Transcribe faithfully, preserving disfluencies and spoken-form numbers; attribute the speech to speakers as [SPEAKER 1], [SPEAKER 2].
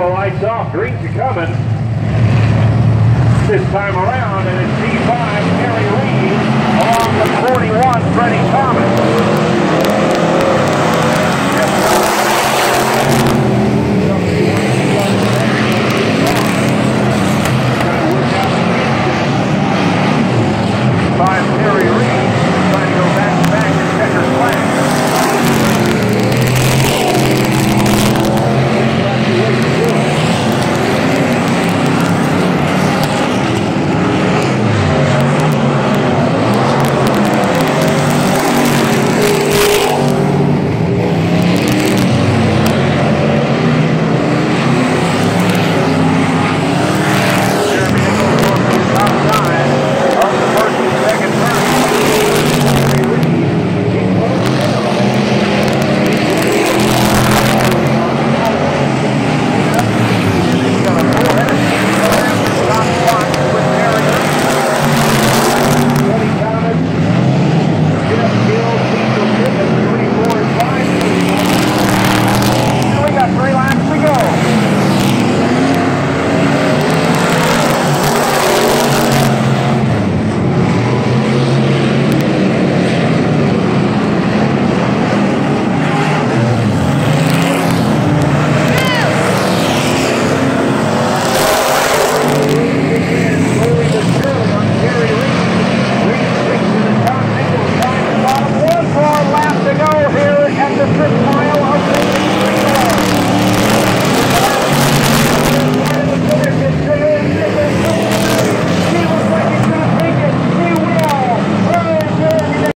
[SPEAKER 1] Yellow lights off, green's are coming. This time around, and it's D five, Terry Reed, along with forty-one, Freddie Thomas.